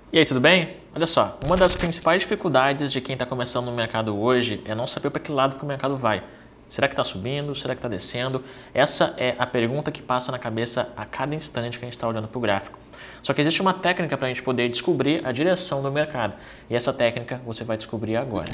E aí, tudo bem? Olha só, uma das principais dificuldades de quem está começando no mercado hoje é não saber para que lado que o mercado vai. Será que está subindo? Será que está descendo? Essa é a pergunta que passa na cabeça a cada instante que a gente está olhando para o gráfico. Só que existe uma técnica para a gente poder descobrir a direção do mercado. E essa técnica você vai descobrir agora.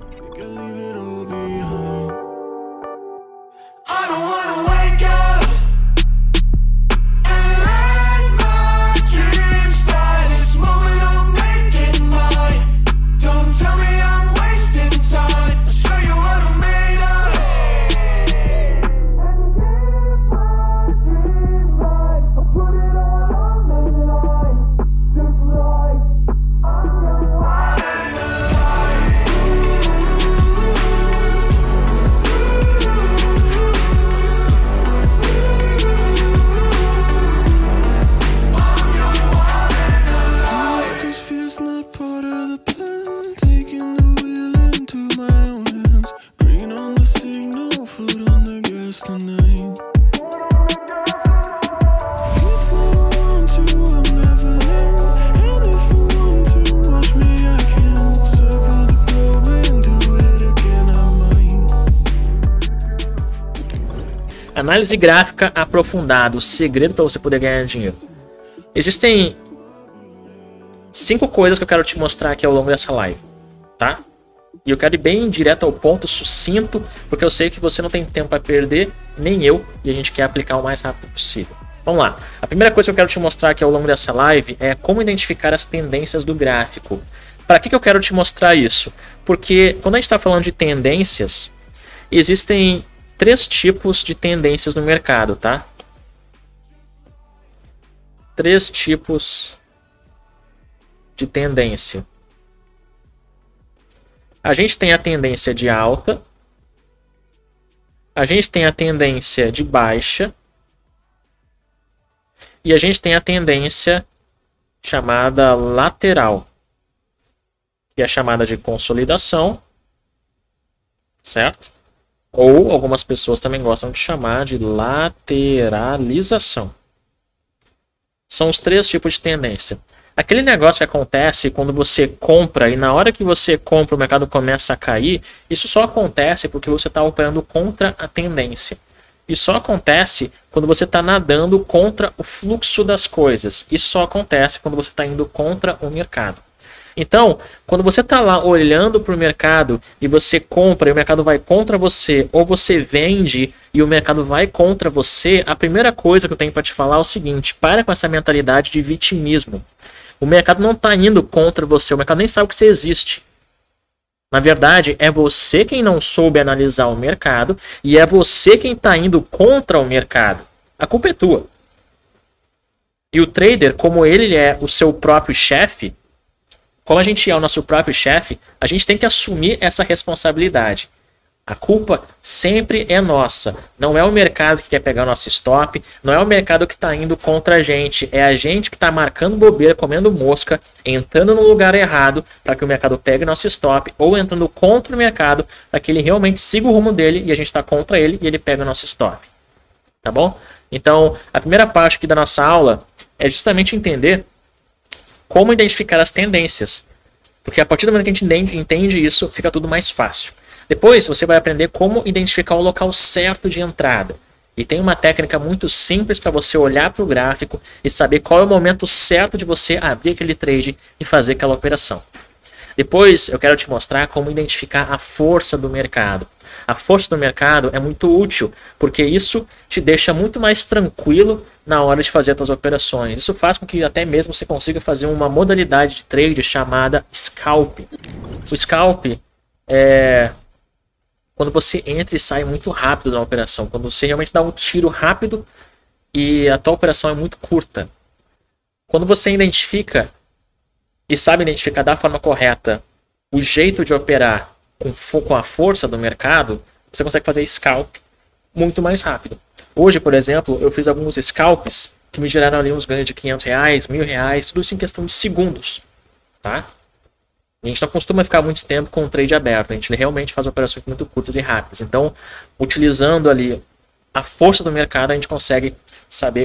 Análise gráfica aprofundada, o segredo para você poder ganhar dinheiro. Existem 5 coisas que eu quero te mostrar aqui ao longo dessa live, tá? E eu quero ir bem direto ao ponto, sucinto, porque eu sei que você não tem tempo a perder, nem eu, e a gente quer aplicar o mais rápido possível. Vamos lá. A primeira coisa que eu quero te mostrar aqui ao longo dessa live é como identificar as tendências do gráfico. Para que eu quero te mostrar isso? Porque quando a gente está falando de tendências, existem 3 tipos de tendências no mercado, tá? 3 tipos de tendência. A gente tem a tendência de alta, a gente tem a tendência de baixa e a gente tem a tendência chamada lateral, que é chamada de consolidação, certo? Ou algumas pessoas também gostam de chamar de lateralização. São os 3 tipos de tendência. Aquele negócio que acontece quando você compra e na hora que você compra o mercado começa a cair, isso só acontece porque você está operando contra a tendência. E só acontece quando você está nadando contra o fluxo das coisas. Isso só acontece quando você está indo contra o mercado. Então, quando você está lá olhando para o mercado e você compra e o mercado vai contra você, ou você vende e o mercado vai contra você, a primeira coisa que eu tenho para te falar é o seguinte: para com essa mentalidade de vitimismo. O mercado não está indo contra você, o mercado nem sabe que você existe. Na verdade, é você quem não soube analisar o mercado e é você quem está indo contra o mercado. A culpa é tua. E o trader, como ele é o seu próprio chefe, como a gente é o nosso próprio chefe, a gente tem que assumir essa responsabilidade. A culpa sempre é nossa. Não é o mercado que quer pegar nosso stop, não é o mercado que está indo contra a gente. É a gente que está marcando bobeira, comendo mosca, entrando no lugar errado para que o mercado pegue nosso stop, ou entrando contra o mercado para que ele realmente siga o rumo dele e a gente está contra ele e ele pega o nosso stop. Tá bom? Então, a primeira parte aqui da nossa aula é justamente entender como identificar as tendências. Porque a partir do momento que a gente entende isso, fica tudo mais fácil. Depois você vai aprender como identificar o local certo de entrada. E tem uma técnica muito simples para você olhar para o gráfico e saber qual é o momento certo de você abrir aquele trade e fazer aquela operação. Depois eu quero te mostrar como identificar a força do mercado. A força do mercado é muito útil, porque isso te deixa muito mais tranquilo na hora de fazer as suas operações. Isso faz com que até mesmo você consiga fazer uma modalidade de trade chamada scalp. O scalp é quando você entra e sai muito rápido da operação, quando você realmente dá um tiro rápido e a tua operação é muito curta. Quando você identifica e sabe identificar da forma correta o jeito de operar com a força do mercado, você consegue fazer scalp muito mais rápido. Hoje, por exemplo, eu fiz alguns scalps que me geraram ali uns ganhos de R$500, R$1.000, tudo isso em questão de segundos, tá? A gente não costuma ficar muito tempo com o trade aberto, a gente realmente faz operações muito curtas e rápidas. Então, utilizando ali a força do mercado, a gente consegue saber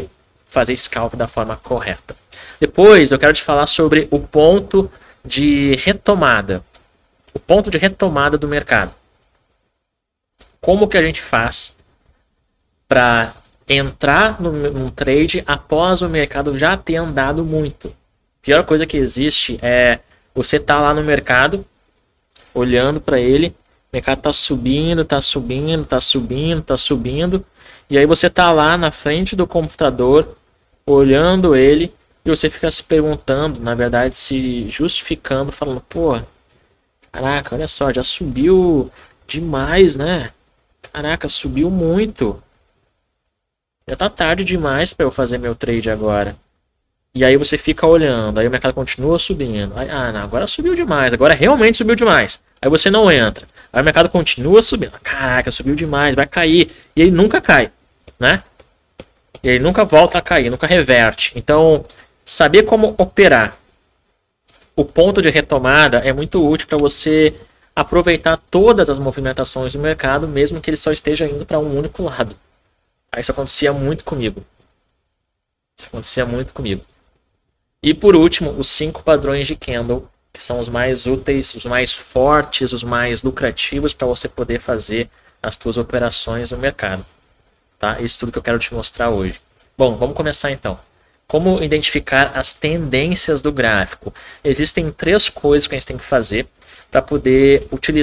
fazer scalp da forma correta. Depois eu quero te falar sobre o ponto de retomada. O ponto de retomada do mercado. Como que a gente faz para entrar num trade após o mercado já ter andado muito? A pior coisa que existe é você estar lá no mercado, olhando para ele, o mercado tá subindo, tá subindo, tá subindo, tá subindo, e aí você tá lá na frente do computador, olhando ele, e você fica se perguntando, na verdade, se justificando, falando, pô, caraca, olha só, já subiu demais, né? Caraca, subiu muito. Já tá tarde demais para eu fazer meu trade agora. E aí você fica olhando, aí o mercado continua subindo. Aí, não, agora subiu demais, agora realmente subiu demais. Aí você não entra. Aí o mercado continua subindo. Caraca, subiu demais, vai cair. E ele nunca cai, né? E ele nunca volta a cair, nunca reverte. Então, saber como operar o ponto de retomada é muito útil para você aproveitar todas as movimentações do mercado, mesmo que ele só esteja indo para um único lado. Aí isso acontecia muito comigo. Isso acontecia muito comigo. E por último, os 5 padrões de candle, que são os mais úteis, os mais fortes, os mais lucrativos para você poder fazer as suas operações no mercado. Tá? Isso tudo que eu quero te mostrar hoje. Bom, vamos começar então. Como identificar as tendências do gráfico? Existem 3 coisas que a gente tem que fazer para poder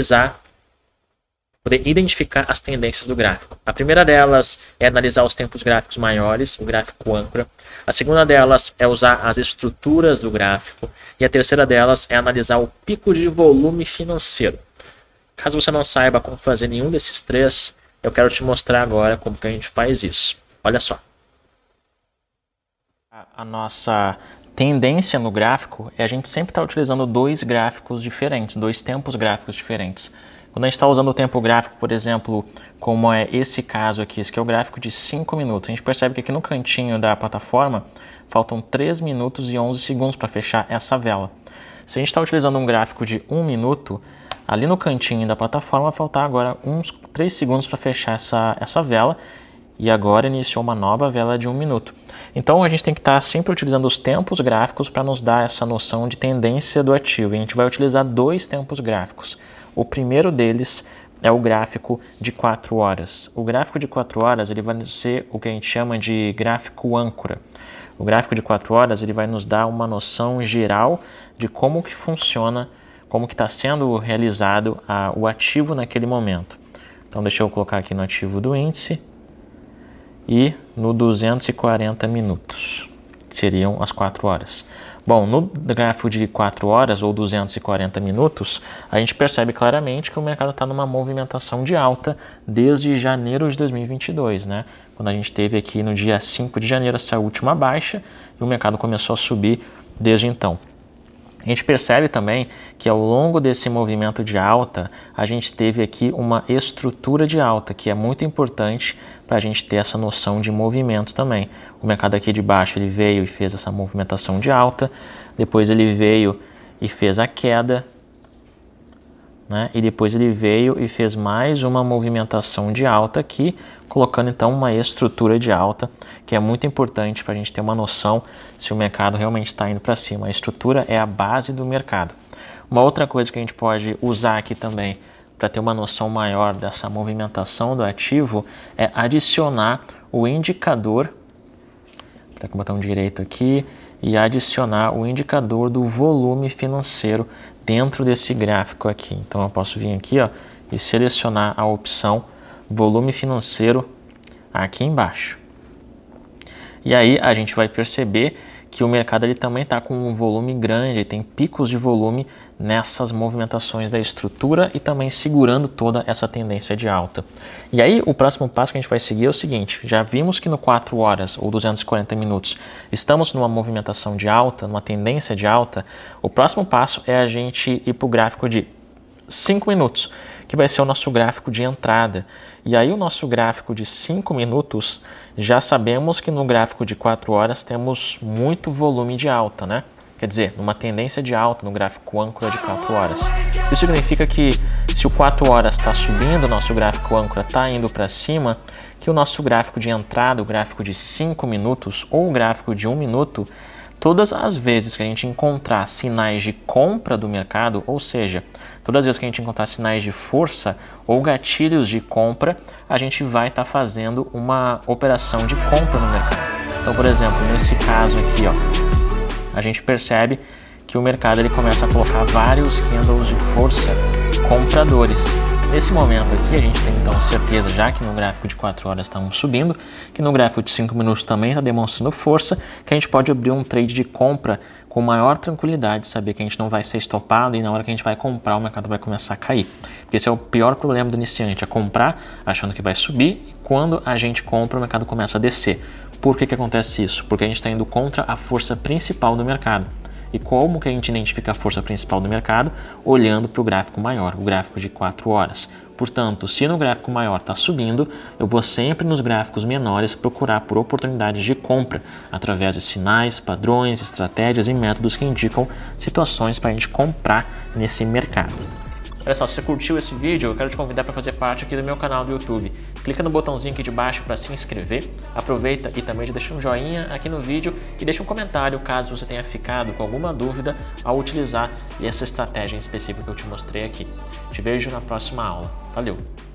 identificar as tendências do gráfico. A primeira delas é analisar os tempos gráficos maiores, o gráfico âncora. A segunda delas é usar as estruturas do gráfico. E a terceira delas é analisar o pico de volume financeiro. Caso você não saiba como fazer nenhum desses 3, eu quero te mostrar agora como que a gente faz isso. Olha só. A nossa tendência no gráfico é a gente sempre estar utilizando 2 gráficos diferentes, 2 tempos gráficos diferentes. Quando a gente está usando o tempo gráfico, por exemplo, como é esse caso aqui, esse aqui é o gráfico de 5 minutos, a gente percebe que aqui no cantinho da plataforma faltam 3 minutos e 11 segundos para fechar essa vela. Se a gente está utilizando um gráfico de 1 minuto, ali no cantinho da plataforma vai faltar agora uns 3 segundos para fechar essa vela, e agora iniciou uma nova vela de 1 minuto. Então a gente tem que estar sempre utilizando os tempos gráficos para nos dar essa noção de tendência do ativo. E a gente vai utilizar 2 tempos gráficos. O primeiro deles é o gráfico de 4 horas. O gráfico de 4 horas ele vai ser o que a gente chama de gráfico âncora. O gráfico de 4 horas ele vai nos dar uma noção geral de como que funciona, como que está sendo realizado o ativo naquele momento. Então deixa eu colocar aqui no ativo do índice e no 240 minutos, que seriam as 4 horas. Bom, no gráfico de 4 horas ou 240 minutos, a gente percebe claramente que o mercado está numa movimentação de alta desde janeiro de 2022, né? Quando a gente teve aqui no dia 5 de janeiro essa última baixa e o mercado começou a subir desde então. A gente percebe também que ao longo desse movimento de alta, a gente teve aqui uma estrutura de alta, que é muito importante para a gente ter essa noção de movimentos também. O mercado aqui de baixo ele veio e fez essa movimentação de alta, depois ele veio e fez a queda, né? E depois ele veio e fez mais uma movimentação de alta aqui, colocando então uma estrutura de alta, que é muito importante para a gente ter uma noção se o mercado realmente está indo para cima. A estrutura é a base do mercado. Uma outra coisa que a gente pode usar aqui também para ter uma noção maior dessa movimentação do ativo é adicionar o indicador, tá com o botão direito aqui, e adicionar o indicador do volume financeiro dentro desse gráfico aqui. Então eu posso vir aqui, ó, e selecionar a opção volume financeiro aqui embaixo. E aí a gente vai perceber que o mercado ele também está com um volume grande, tem picos de volume nessas movimentações da estrutura e também segurando toda essa tendência de alta. E aí o próximo passo que a gente vai seguir é o seguinte: já vimos que no 4 horas ou 240 minutos estamos numa movimentação de alta, numa tendência de alta. O próximo passo é a gente ir para o gráfico de 5 minutos, que vai ser o nosso gráfico de entrada. E aí o nosso gráfico de 5 minutos, já sabemos que no gráfico de 4 horas temos muito volume de alta, né? quer dizer, numa tendência de alta no gráfico âncora de 4 horas. Isso significa que se o 4 horas está subindo, o nosso gráfico âncora está indo para cima, que o nosso gráfico de entrada, o gráfico de 5 minutos ou o gráfico de 1 minuto, todas as vezes que a gente encontrar sinais de compra do mercado, ou seja, todas as vezes que a gente encontrar sinais de força ou gatilhos de compra, a gente vai estar fazendo uma operação de compra no mercado. Então, por exemplo, nesse caso aqui, ó, a gente percebe que o mercado ele começa a colocar vários candles de força compradores. Nesse momento aqui, a gente tem então certeza, já que no gráfico de 4 horas estamos subindo, que no gráfico de 5 minutos também está demonstrando força, que a gente pode abrir um trade de compra com maior tranquilidade, saber que a gente não vai ser estopado e na hora que a gente vai comprar, o mercado vai começar a cair. Porque esse é o pior problema do iniciante, é comprar achando que vai subir e quando a gente compra, o mercado começa a descer. Por que acontece isso? Porque a gente está indo contra a força principal do mercado. E como que a gente identifica a força principal do mercado? Olhando para o gráfico maior, o gráfico de 4 horas. Portanto, se no gráfico maior está subindo, eu vou sempre nos gráficos menores procurar por oportunidades de compra, através de sinais, padrões, estratégias e métodos que indicam situações para a gente comprar nesse mercado. Olha só, se você curtiu esse vídeo, eu quero te convidar para fazer parte aqui do meu canal do YouTube. Clica no botãozinho aqui de baixo para se inscrever, aproveita e também deixa um joinha aqui no vídeo e deixa um comentário caso você tenha ficado com alguma dúvida ao utilizar essa estratégia em específico que eu te mostrei aqui. Te vejo na próxima aula. Valeu!